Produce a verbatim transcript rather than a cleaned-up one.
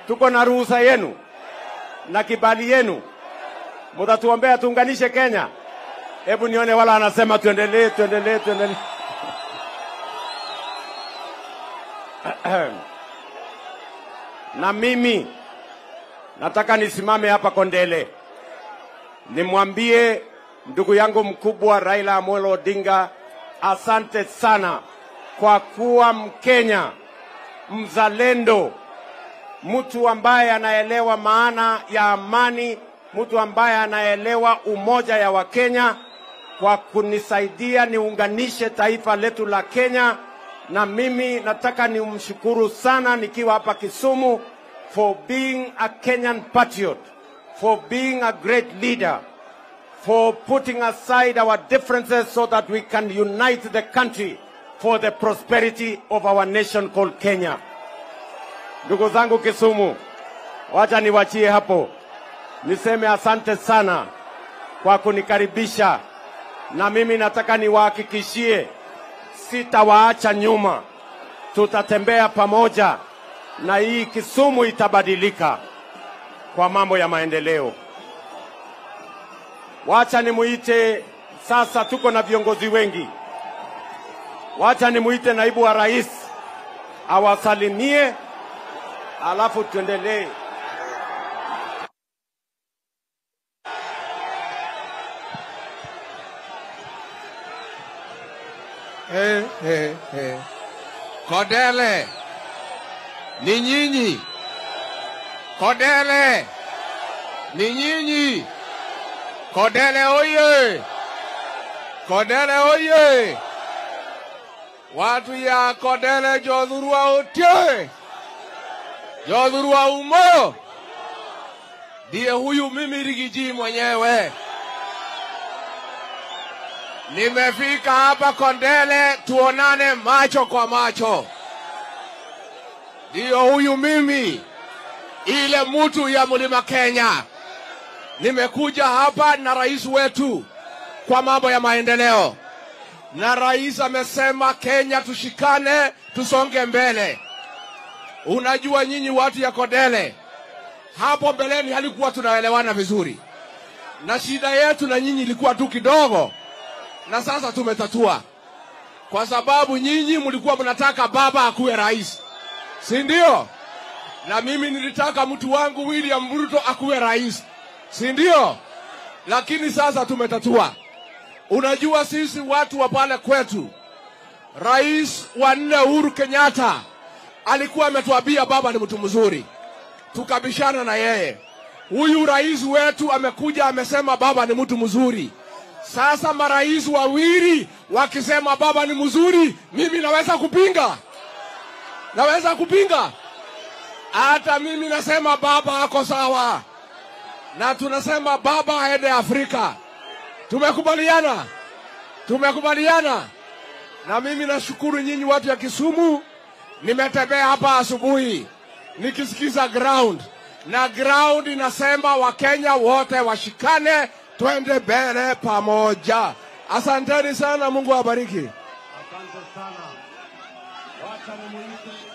Tuko na ruhusa yenu na kibali yenu, mtatuombea tuunganishe Kenya. Hebu nione wala anasema tuendelee, tuendelee, tuendelee. Na mimi nataka nisimame hapa Kondele nimwambie ndugu yangu mkubwa Raila Amolo Odinga, asante sana kwa kuwa Mkenya mzalendo, mtu ambaye anaelewa maana ya amani, mtu ambaye anaelewa umoja ya Wakenya, kwa kunisaidia niunganishe taifa letu la Kenya. Na mimi nataka nimshukuru sana nikiwa hapa Kisumu for being a Kenyan patriot, for being a great leader, for putting aside our differences so that we can unite the country for the prosperity of our nation called Kenya. Ndugu zangu Kisumu, wacha niwachie hapo. Niseme asante sana kwa kunikaribisha, na mimi nataka niwahakikishie sitawaacha nyuma. Tutatembea pamoja na hii Kisumu itabadilika kwa mambo ya maendeleo. Wacha nimuite sasa, tuko na viongozi wengi. Wacha nimuite naibu wa rais awasalimie, alafu tuendelee. Hey, hey, hey. Kondele, ni nyinyi. Kondele, ni nyinyi. Kondele oye. Kondele oye. Watu ya Kondele jodhurua otie. Jodhurua umo. Ndiye huyu mimi Rigiji mwenyewe. Nimefika hapa Kondele tuonane macho kwa macho. Ndiyo huyu mimi, ile mtu ya Mlima Kenya. Nimekuja hapa na rais wetu kwa mambo ya maendeleo. Na rais amesema Kenya tushikane, tusonge mbele. Unajua nyinyi watu ya Kondele, hapo mbeleni halikuwa tunaelewana vizuri. Na shida yetu na nyinyi ilikuwa tu kidogo. Na sasa tumetatua. Kwa sababu nyinyi mlikuwa mnataka baba akuwe rais, si ndio? Na mimi nilitaka mtu wangu William Ruto akuwe rais, si ndio? Lakini sasa tumetatua. Unajua sisi watu wa pale kwetu, rais wa nne Uhuru Kenyatta alikuwa ametuambia baba ni mtu mzuri. Tukabishana na yeye. Huyu rais wetu amekuja amesema baba ni mtu mzuri. Sasa marais wawili wakisema baba ni mzuri, mimi naweza kupinga? Naweza kupinga? Hata mimi nasema baba ako sawa. Na tunasema baba aende Afrika. Tumekubaliana? Tumekubaliana? Na mimi nashukuru nyinyi watu ya Kisumu. Nimetembea hapa asubuhi nikisikiza ground. Na ground inasema Wakenya wote washikane, twende mbele pamoja. Asanteni sana, Mungu awabariki. Asante sana. Wacha nimuite